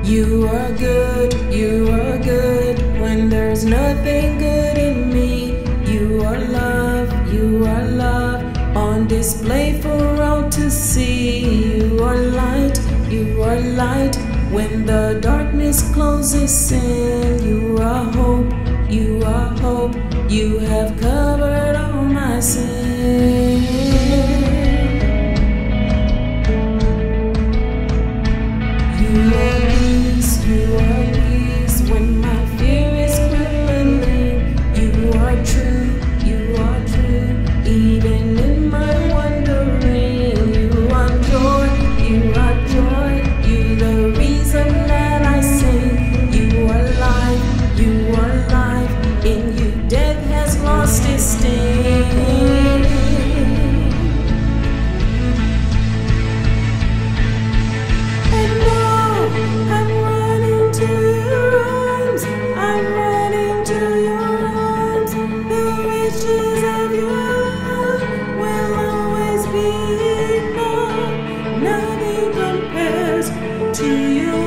You are good when there's nothing good in me. You are love on display for all to see. You are light when the darkness closes in. You are hope, you have covered all my sin. You are peace when my fear is crippling. You are true, even in my wandering. You are joy, you the reason that I sing. You are life, in you death has lost its sting. To you.